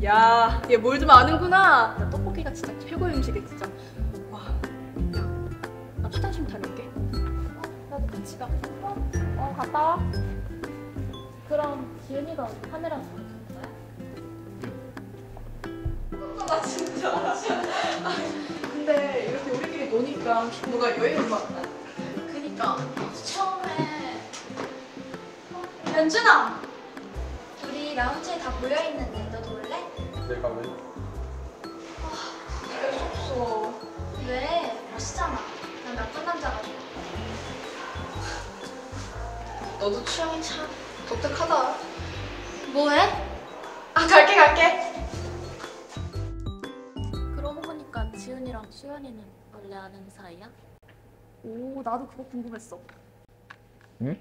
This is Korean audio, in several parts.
야, 얘 뭘 좀 아는구나. 야, 떡볶이가 진짜 최고의 음식이야, 진짜. 와, 야, 나 화장실 다녀올게. 나도 같이 가. 갔다 와. 그럼 지은이가 카메라 잡아주는 거야? 나 진짜. 근데 이렇게 우리끼리 노니까 뭔가 여유를 받다. 그니까 처음에 연준아! 우리 라운지에 다 모여있는데 너도 올래? 내가 왜? 이럴 수 없어. 왜? 멋있잖아. 난 나쁜 남자가 좋아. 너도 취향이 참 독특하다. 뭐해? 아, 갈게. 그러고 보니까 지은이랑 수연이는 원래 아는 사이야? 오, 나도 그거 궁금했어. 응?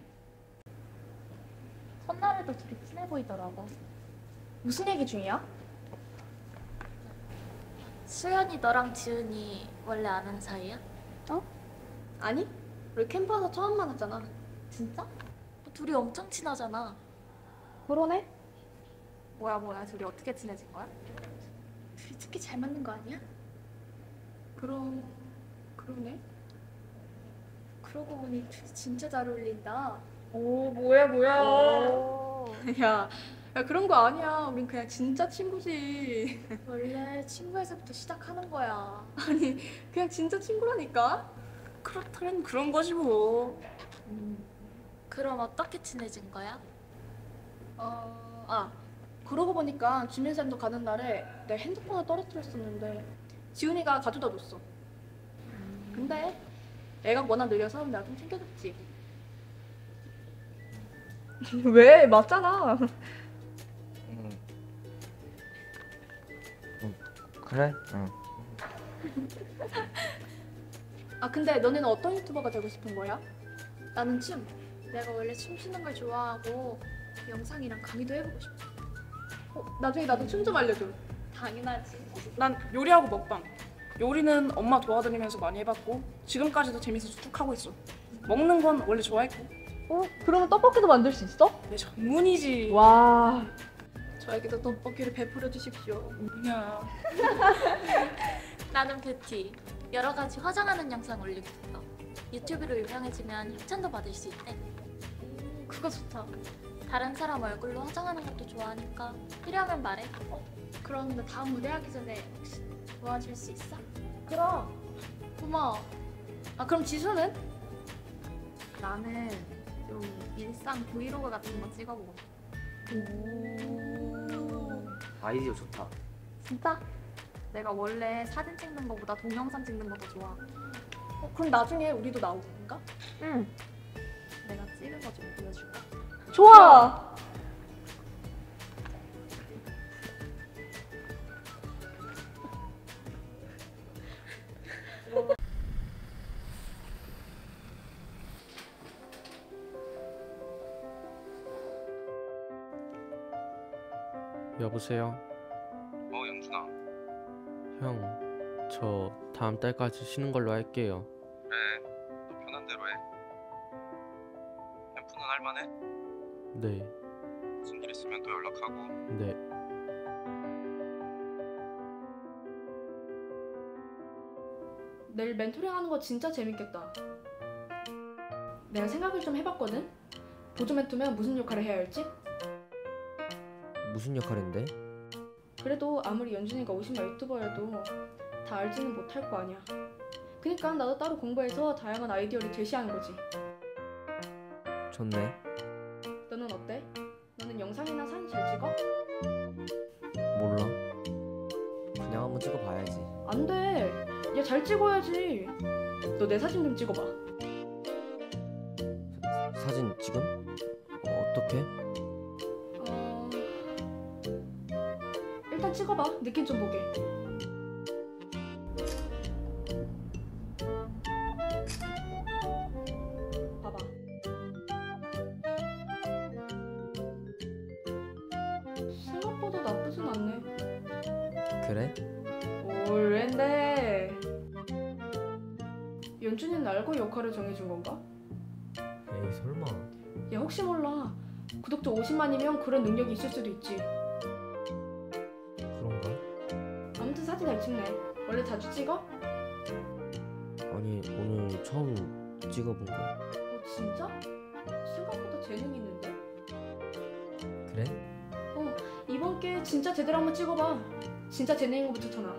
첫날에도 둘이 친해 보이더라고. 무슨 얘기 중이야? 수연이 너랑 지은이 원래 아는 사이야? 아니, 우리 캠프에서 처음 만났잖아. 진짜? 둘이 엄청 친하잖아. 그러네? 뭐야, 둘이 어떻게 친해진 거야? 둘이 특히 잘 맞는 거 아니야? 그러네? 그러고 보니 둘이 진짜 잘 어울린다. 오, 뭐야. 야, 그런 거 아니야. 우린 그냥 진짜 친구지. 원래 친구에서부터 시작하는 거야. 아니, 그냥 진짜 친구라니까? 그렇다면 그런 거지 뭐. 그럼 어떻게 친해진 거야? 그러고 보니까 주민센터 가는 날에 내 핸드폰을 떨어뜨렸었는데 지훈이가 가져다 줬어. 근데 애가 워낙 느려서 내가 좀 챙겨줬지. 왜? 맞잖아. 그래? 응. 근데 너네는 어떤 유튜버가 되고 싶은 거야? 나는 춤. 내가 원래 춤추는 걸 좋아하고 영상이랑 강의도 해보고 싶어. 나중에 나도 춤 좀 알려줘. 당연하지. 난 요리하고 먹방. 요리는 엄마 도와드리면서 많이 해봤고 지금까지도 재밌어서 쭉 하고 있어. 먹는 건 원래 좋아했고 그러면 떡볶이도 만들 수 있어? 내 전문이지. 와. 저에게도 떡볶이를 베풀어 주십시오. 뭐냐. 나는 뷰티. 여러 가지 화장하는 영상 올리고 있어. 유튜브로 유명해지면 협찬도 받을 수 있대. 그거 좋다. 다른 사람 얼굴로 화장하는 것도 좋아하니까 필요하면 말해. 그럼 나 다음 무대하기 전에 혹시 도와줄 수 있어? 그럼. 고마워. 그럼 지수는? 나는 좀 일상 브이로그 같은 거 찍어보고. 아이디어 좋다. 진짜? 내가 원래 사진 찍는 거보다 동영상 찍는 거 더 좋아. 그럼 나중에 우리도 나오는 건가? 응. 내가 찍은 거 좀 보여줄까? 좋아. 여보세요? 영준아. 형, 저 다음 달까지 쉬는 걸로 할게요. 그래, 너 편한 대로 해. 캠프는 할만해? 네, 무슨 일 있으면 또 연락하고. 네. 내일 멘토링 하는 거 진짜 재밌겠다. 내가 생각을 좀 해봤거든? 보조 멘토면 무슨 역할을 해야 할지? 무슨 역할인데? 그래도 아무리 연준이가 50만 유튜버여도 다 알지는 못할 거 아니야. 그니까 나도 따로 공부해서 다양한 아이디어를 제시하는 거지. 좋네. 너는 어때? 너는 영상이나 사진 잘 찍어? 몰라. 그냥 한번 찍어봐야지. 안 돼. 얘 잘 찍어야지. 너 내 사진 좀 찍어봐. 사진 지금? 어떻게? 일단 찍어봐. 느낌 좀 보게. 봐봐. 생각보다 나쁘진 않네. 그래? 옳은데 연준이는 알고 역할을 정해준 건가? 에이 설마. 야, 혹시 몰라. 구독자 50만이면 그런 능력이 있을 수도 있지. 사진 잘 찍네. 원래 자주 찍어? 아니 오늘 처음 찍어본 거야. 진짜? 생각보다 재능 있는데? 그래? 이번 기회에 진짜 제대로 한번 찍어봐. 진짜 재능인 거부터 좋잖아.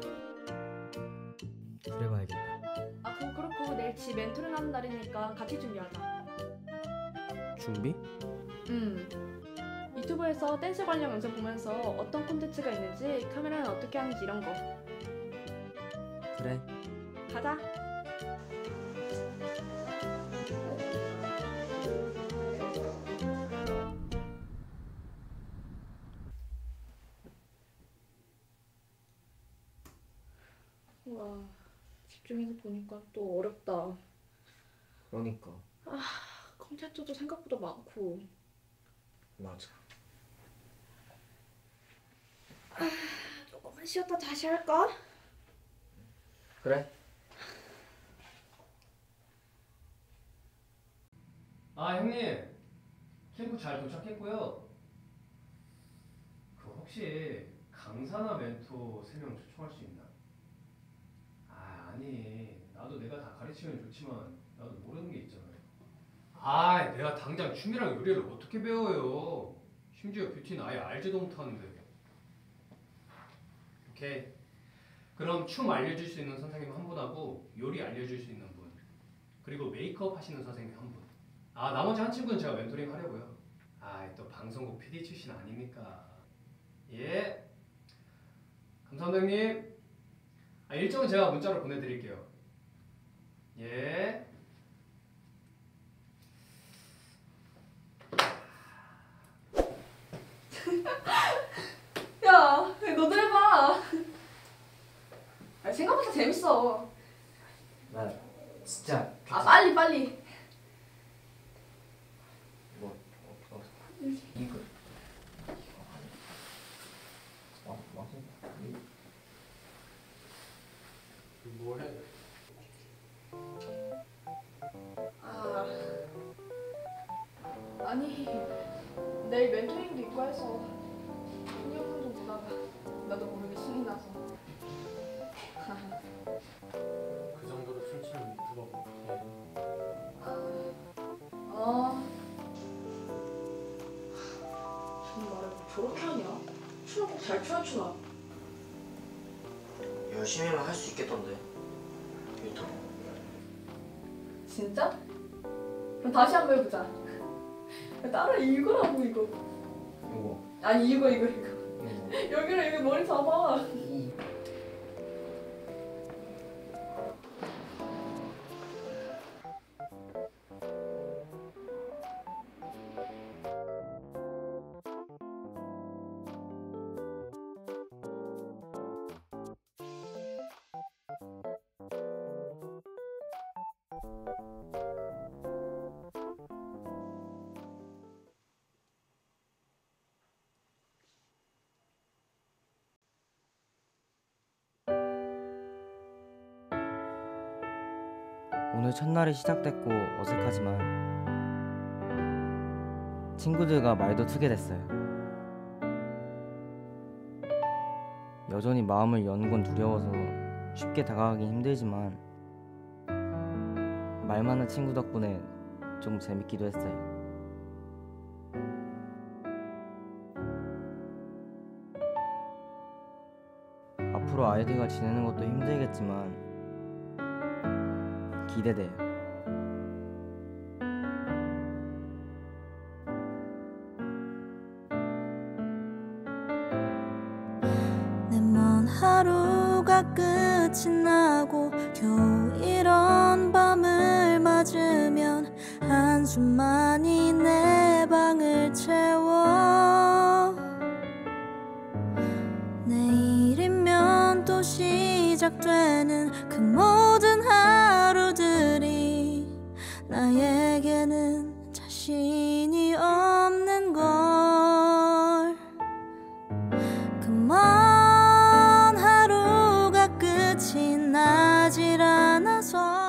그래 봐야겠다. 아 그거 그렇고 내일 지 멘토링 하는 날이니까 같이 준비하자. 준비? 유튜브에서 댄스 관련 영상 보면서 어떤 콘텐츠가 있는지, 카메라는 어떻게 하는지 이런 거. 그래. 가자. 와, 집중해서 보니까 또 어렵다. 그러니까. 콘텐츠도 생각보다 많고. 맞아. 조금만 쉬었다 다시 할까? 그래. 아 형님, 캠프 잘 도착했고요. 그 혹시 강사나 멘토 3명 초청할 수 있나? 아니 나도 내가 다 가르치면 좋지만 나도 모르는 게 있잖아요. 내가 당장 춤이랑 요리를 어떻게 배워요? 심지어 뷰티는 아예 알지도 못하는데. 오케이, 그럼 춤 알려줄 수 있는 선생님 한 분하고 요리 알려줄 수 있는 분, 그리고 메이크업 하시는 선생님 한 분. 나머지 한 친구는 제가 멘토링 하려고요. 또 방송국 PD 출신 아닙니까? 예, 감사합니다 형님. 일정은 제가 문자로 보내드릴게요. 예. 야, 너도 해봐. 생각보다 재밌어. 나 진짜. 빨리. 뭐 이거. 뭐해? 아니 내일 멘토링도 있고 해서 동영상도 보다가 나도 모르게 신이 나서. 그 정도로 춤추는 유튜버가 어떡해. 정말 저렇게 하냐? 춤을 꼭 잘 춰야 추나? 열심히만 할 수 있겠던데. 유튜브. 진짜? 그럼 다시 한번 해보자. 따라 이거라고 이거. 이거. 아니 이거. 이거. 여기를 여기 머리 잡아. 오늘 첫날이 시작됐고 어색하지만 친구들과 말도 트게 됐어요. 여전히 마음을 여는 건 두려워서 쉽게 다가가긴 힘들지만 말 많은 친구 덕분에 좀 재밌기도 했어요. 앞으로 아이들과 지내는 것도 힘들겠지만 기대돼요. 내 먼 하루가 끝이 나고 겨우 이런 밤을 맞으면 한숨만이 내 방을 채워. 내일이면 또 시작되는 그 모든 하루들이 나에게는 자신이 없는 걸. 그 먼 하루가 끝이 나질 않아서